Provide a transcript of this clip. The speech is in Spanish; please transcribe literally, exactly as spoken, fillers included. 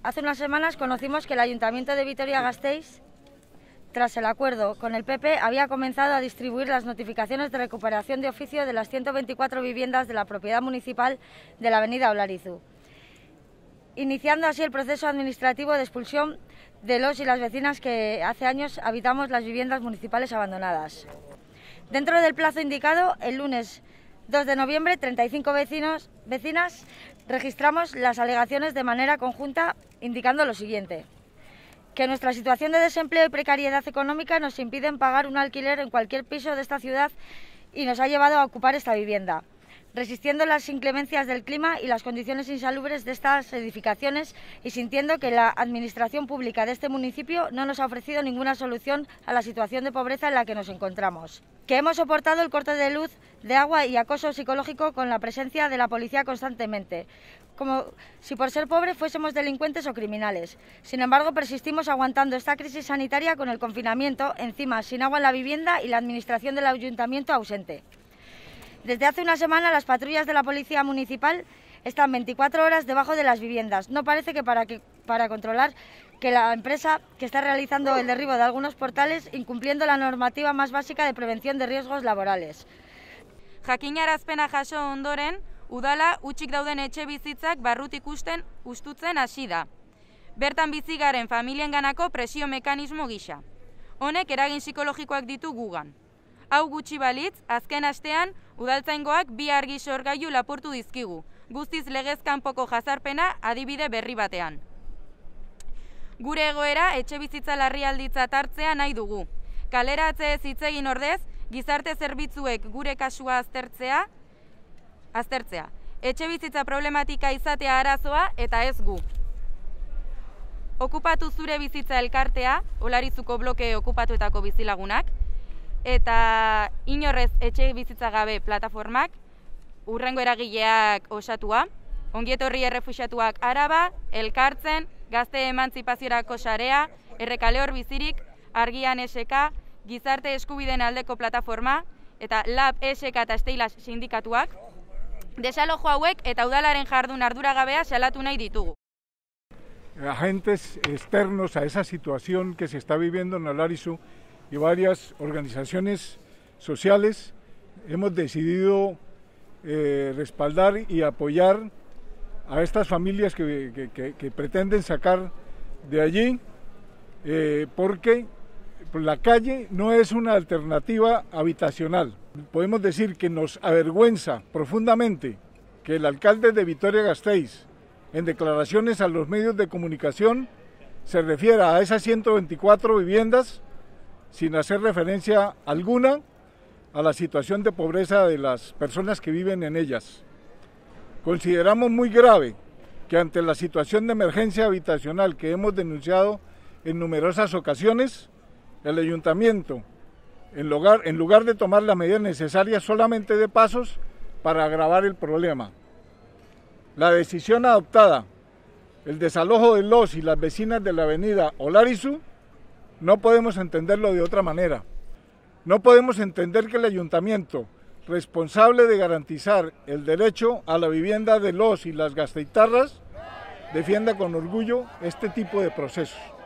Hace unas semanas conocimos que el Ayuntamiento de Vitoria-Gasteiz, tras el acuerdo con el P P, había comenzado a distribuir las notificaciones de recuperación de oficio de las ciento veinticuatro viviendas de la propiedad municipal de la avenida Olarizu, iniciando así el proceso administrativo de expulsión de los y las vecinas que hace años habitamos las viviendas municipales abandonadas. Dentro del plazo indicado, el lunes dos de noviembre, treinta y cinco vecinos, vecinas registramos las alegaciones de manera conjunta, indicando lo siguiente: que nuestra situación de desempleo y precariedad económica nos impiden pagar un alquiler en cualquier piso de esta ciudad y nos ha llevado a ocupar esta vivienda, resistiendo las inclemencias del clima y las condiciones insalubres de estas edificaciones y sintiendo que la administración pública de este municipio no nos ha ofrecido ninguna solución a la situación de pobreza en la que nos encontramos. Que hemos soportado el corte de luz, de agua y acoso psicológico con la presencia de la policía constantemente, como si por ser pobres fuésemos delincuentes o criminales. Sin embargo, persistimos aguantando esta crisis sanitaria con el confinamiento, encima sin agua en la vivienda y la administración del ayuntamiento ausente. Desde hace una semana las patrullas de la policía municipal están veinticuatro horas debajo de las viviendas. No parece que para, que, para controlar que la empresa que está realizando el derribo de algunos portales incumpliendo la normativa más básica de prevención de riesgos laborales. Jakinarazpena jaso ondoren, udala hutsik dauden etxe bizitzak barrut ikusten ustutzen hasi da. Bertan bizi garen familienganako presio mekanismo gisa. Honek eragin psikologikoak ditu gugan. Hau gutxi balitz, azken astean, udaltzaingoak bi argi sorgailu lapurtu dizkigu, guztiz legez kanpoko jazarpena adibide berri batean. Gure egoera etxe bizitza larrialditzat hartzea nahi dugu. Kaleratze hitz egin ordez, gizarte zerbitzuek gure kasua aztertzea, aztertzea. Etxe bizitza problematika izatea arazoa eta ez gu. Okupatu zure bizitza elkartea, Olarizuko bloke okupatuetako bizilagunak, eta inorrez etxe bizitza gabe plataformak, hurrengo eragileak osatua, ongietorri errefuxiatuak Araba, Elkartzen, Gazte Emantzipaziorako Sarea, Errekaleor bizirik, Argian S K, Gizarte Eskubideen aldeko plataforma, eta Lab S K eta Steilas sindikatuak, desalojo hauek eta udalaren jardun arduragabea salatu nahi ditugu. Agentes externos a esa situación que se está viviendo en Olarizu y varias organizaciones sociales hemos decidido eh, respaldar y apoyar a estas familias que, que, que, que pretenden sacar de allí, eh, porque la calle no es una alternativa habitacional. Podemos decir que nos avergüenza profundamente que el alcalde de Vitoria-Gasteiz, en declaraciones a los medios de comunicación, se refiera a esas ciento veinticuatro viviendas sin hacer referencia alguna a la situación de pobreza de las personas que viven en ellas. Consideramos muy grave que ante la situación de emergencia habitacional que hemos denunciado en numerosas ocasiones, el ayuntamiento, en lugar, en lugar de tomar las medidas necesarias, solamente dé pasos para agravar el problema. La decisión adoptada, el desalojo de los y las vecinas de la avenida Olarizu, no podemos entenderlo de otra manera. No podemos entender que el ayuntamiento, responsable de garantizar el derecho a la vivienda de los y las gasteitarras, defienda con orgullo este tipo de procesos.